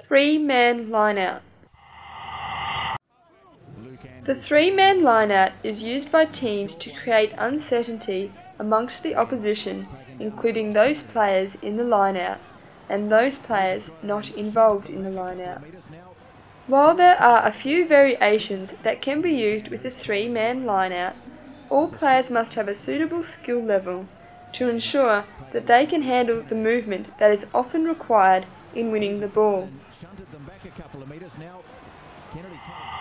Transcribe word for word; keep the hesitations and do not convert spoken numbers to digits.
Three-man lineout. The three-man lineout is used by teams to create uncertainty amongst the opposition, including those players in the lineout and those players not involved in the lineout. While there are a few variations that can be used with a three-man lineout, all players must have a suitable skill level to ensure that they can handle the movement that is often required in winning the ball.